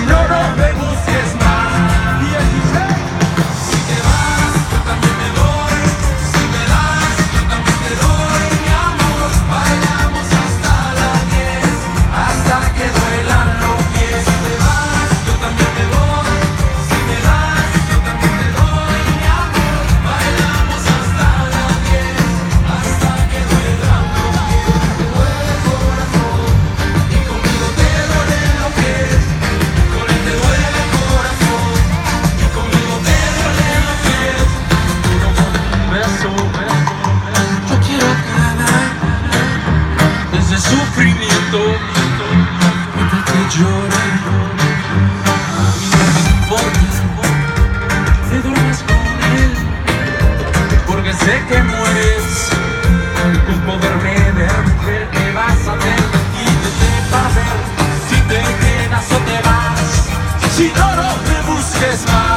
no, no me busques más. Y el DJ. Si te vas, yo también me voy. Si me das, yo también te doy. Mi amor, bailamos hasta las 10, hasta que duelan los pies. Si te vas, yo también me voy. Si me das, yo también te doy. Mi amor, bailamos hasta las 10, hasta que duelan los pies. Te duele el corazón y conmigo te duelen los pies. Con él te duele el corazón y conmigo te duelen los pies. Uno con un beso, yo quiero acabar ese sufrimiento mientras que llore. A mí no me importa que duermas con él, porque sé que mueres con poderme ver. Mujer, ¿qué vas a hacer? Quítate para ver si te quedas o te vas. Si no, no me busques más.